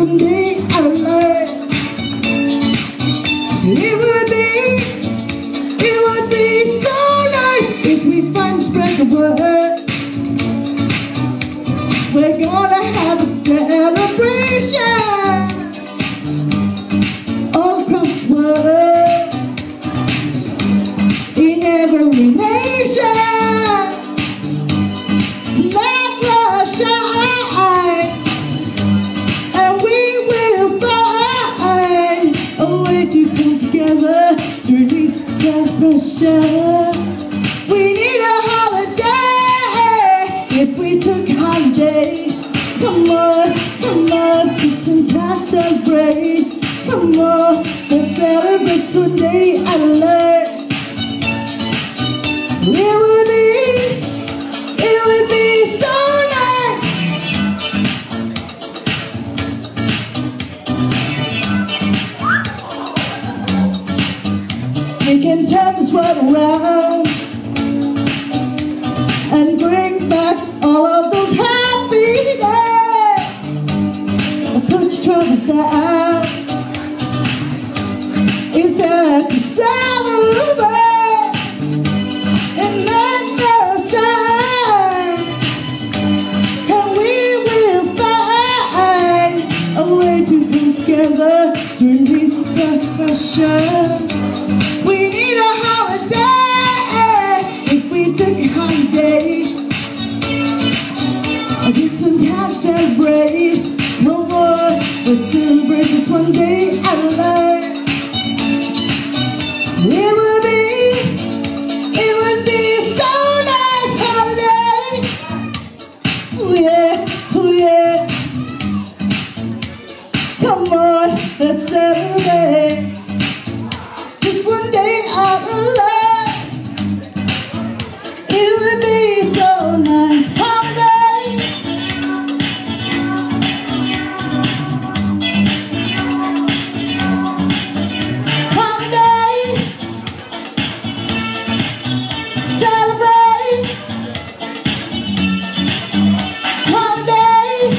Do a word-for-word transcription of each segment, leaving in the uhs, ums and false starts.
one day out of life. It would be, it would be so nice if we find spread the word. We're gonna have a celebration all across the world, in every nation. Let love shine, and we will find a way to come together to release the pressure. We need a holiday if we took a holiday. Come on, come on, take some time to celebrate. Come on, let's celebrate one day out of life. It would be, it would be so nice. We can turn this world around and bring back all of those happy days. Put your troubles down. It's time to celebrate and let love shine, and we will find a way to come together to release the pressure. We need a holiday if we took a holiday. I took some time to celebrate. No more, let's celebrate this one day out of life. It would be, it would be so nice holiday. Oh yeah, oh yeah. Come on, let's celebrate just one day out of life. It would be so nice holiday. Holiday, celebrate. Holiday,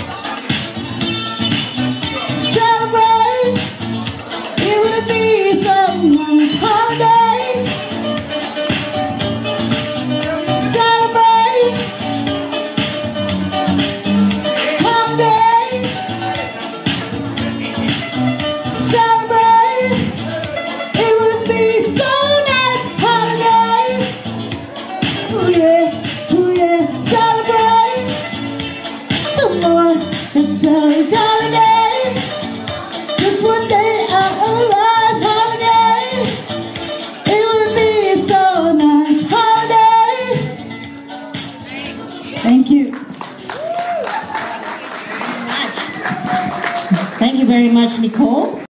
celebrate. It would be so nice holiday. Celebrate. Holiday, celebrate. It would be so nice holiday. Oh yeah, oh yeah, celebrate. Come on, let's celebrate holiday. Just one day out of life holiday. It would be so nice holiday. Thank you. Thank you very much, Nicole.